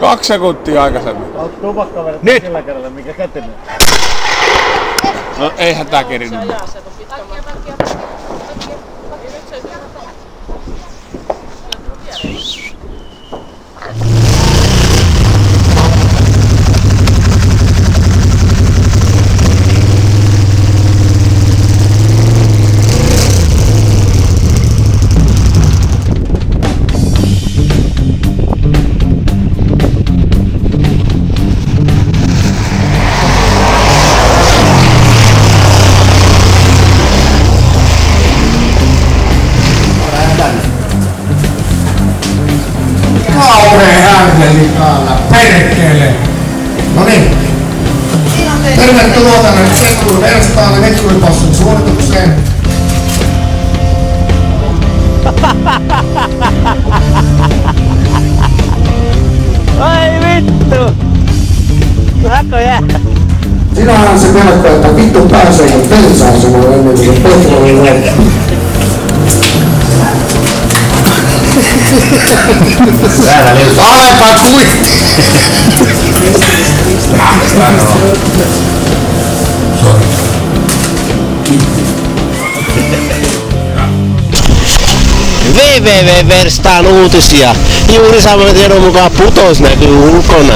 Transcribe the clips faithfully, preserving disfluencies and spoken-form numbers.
Kaksi sekuntia aikaisemmin. Oot tupakkaverit sillä kerralla, mikä kätinen. No eihän tää kerinyt. Perkele! Noniin. Tervetuloa tänne Vetkuri Verstaalle Vetkuripossun suoritukseen. Ai vittu! Näköjää! Sinähän se melko, että vittu pääsee kun bensa-asemaan ennen kuin se petroli loppu. Täällä liuta. Alempaa kuitti! Sori. www.verstaan uutisia. Juuri saman tiedon mukaan putous näkyy ulkona.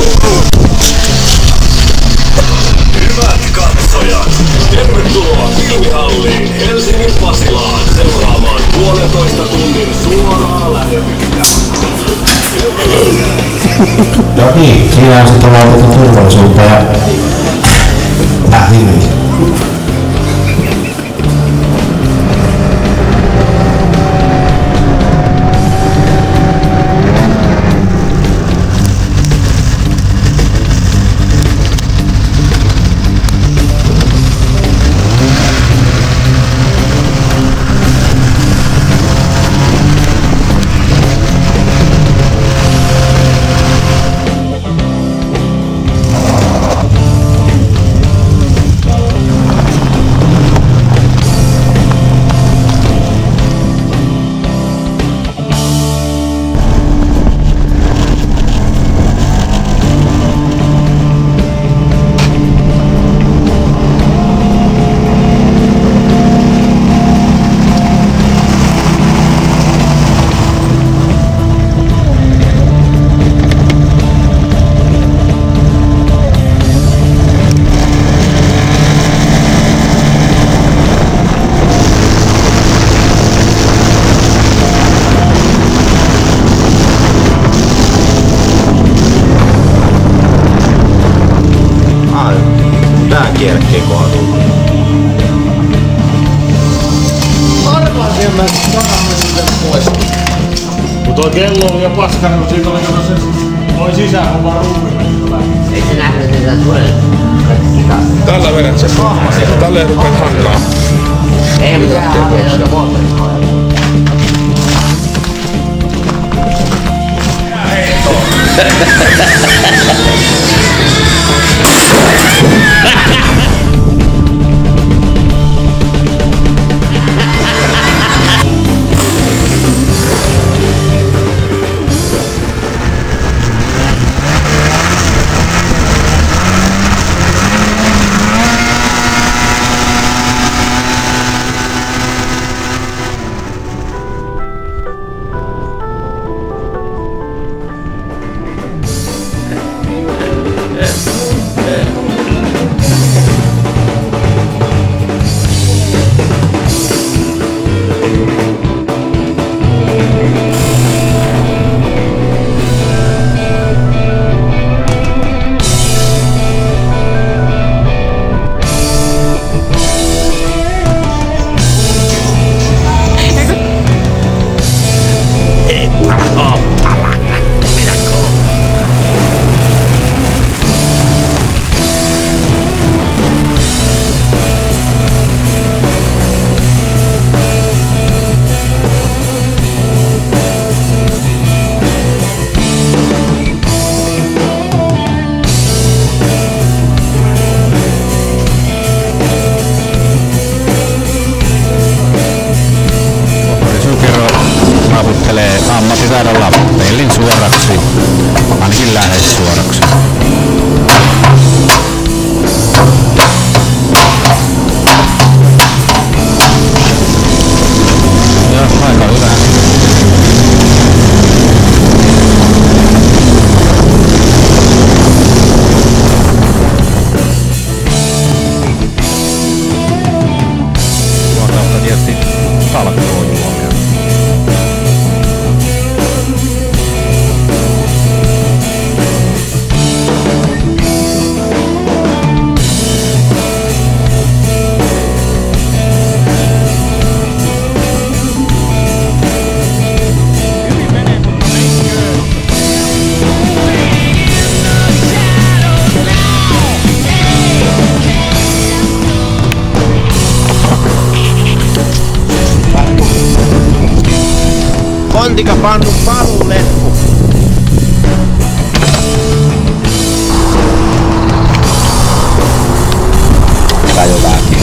Hyvät katsojat, tervetuloa Filmihalliin Helsingin Pasilaan seuraamaan puolentoista tunnin suoraa lähetystä. No niin, siinä on sitten laitettu turvallisuutta ja lähdin. Kierkkeen kohdalla. Arvaasin mä sanamme sitten pois. Mut toi kello oli jo paskana, kun siitä oli kato se toi sisähomma ruumiin. Ei se nähnyt sitä tuolle kitasta. Tällä vedät se. Tällä ei rupea hankaa. Ei mitään hakea joita moottorikoja. Kontikapannu paluuleppu. Tai jotakin.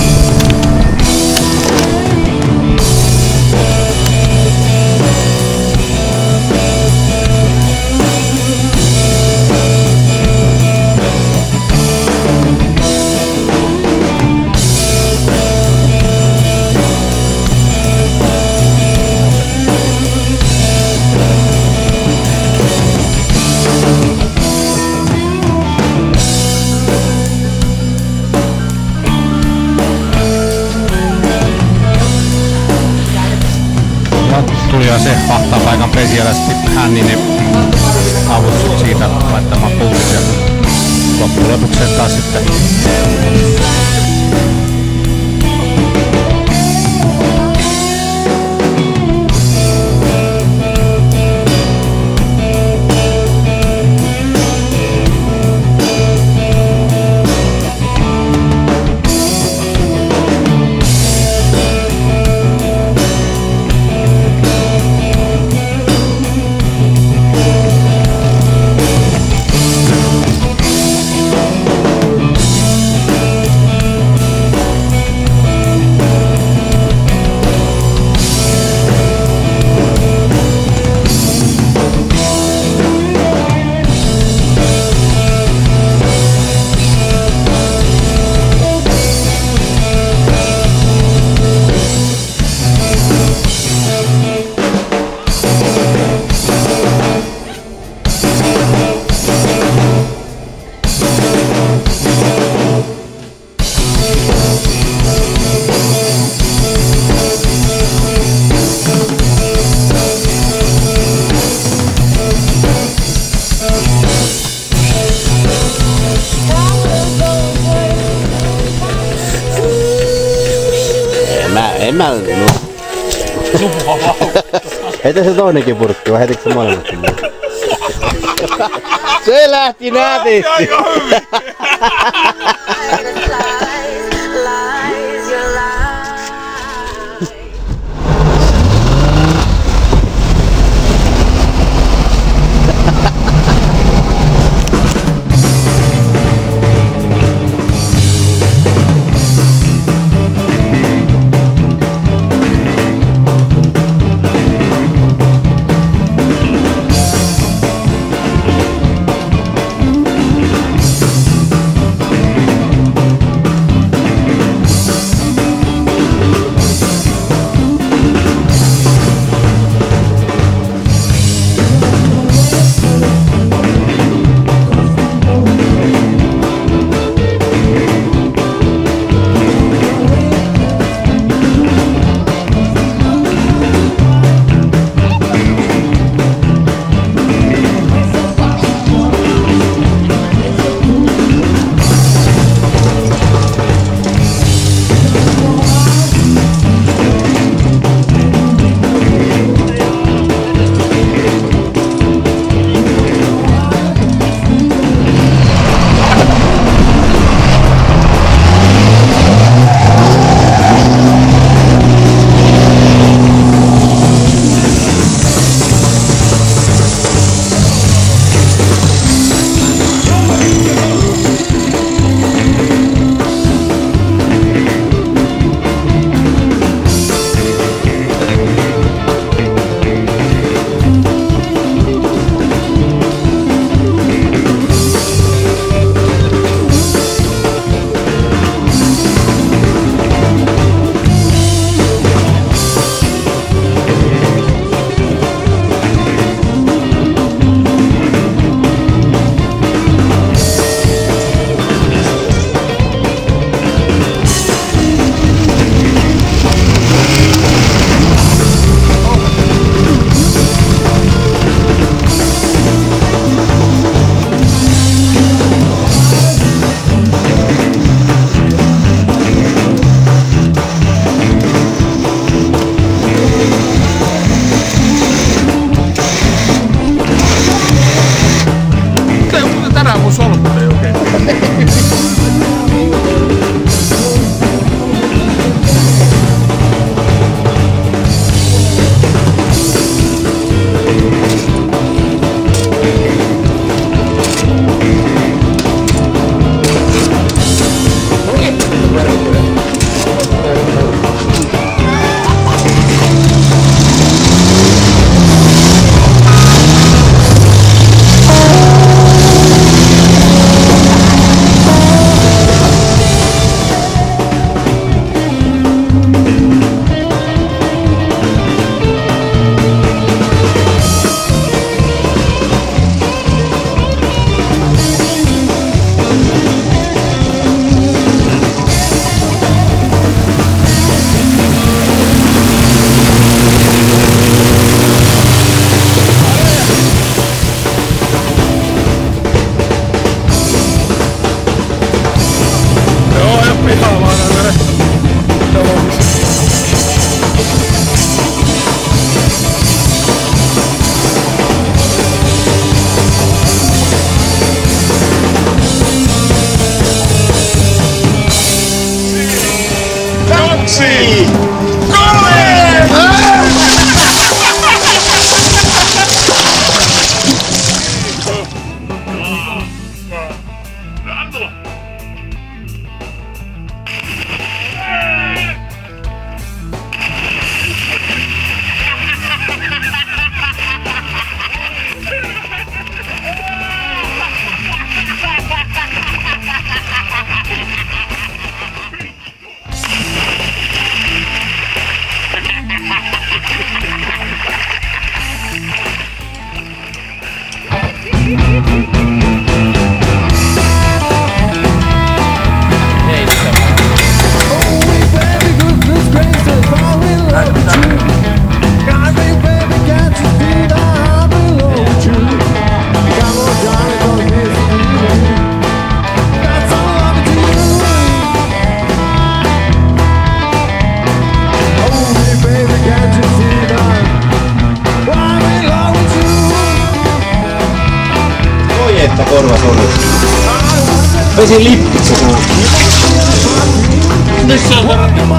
Tuli jo se vahtaa paikan pesijällä, sitten hän niin avut siitä laittamaan puutit ja loppulopukseen taas sitten En mä... No. Heitä se toinenkin purkki, vai heitikö se molemmat sinne? Se lähti nätisti! Aika hyvin! kaksi, kolme! Että korva sonu. Pesin lippitse sanoo. Nyt se on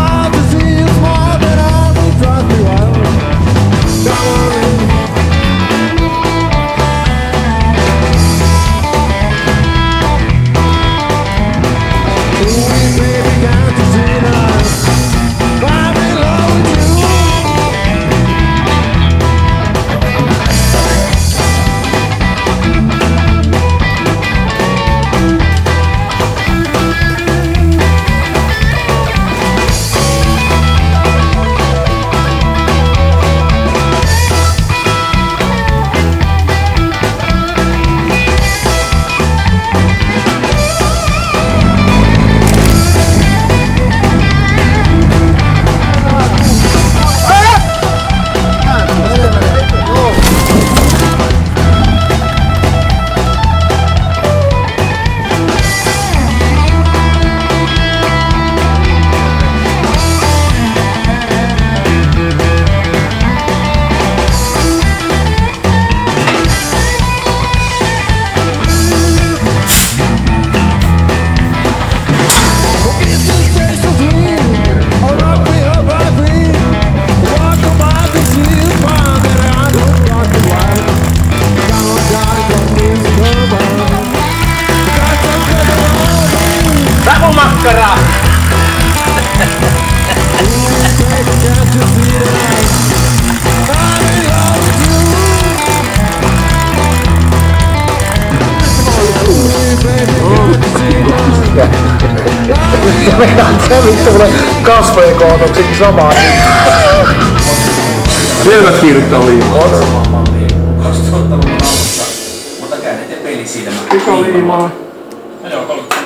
makkaraa! Meidän se vittu kasvojen kohtauksenkin samaa. Selvät kiirittää liimaa. kaksituhattaluvun alussa, mutta käännetään peli siinä. Pikaliimaa. Joo, kolmekymmentä.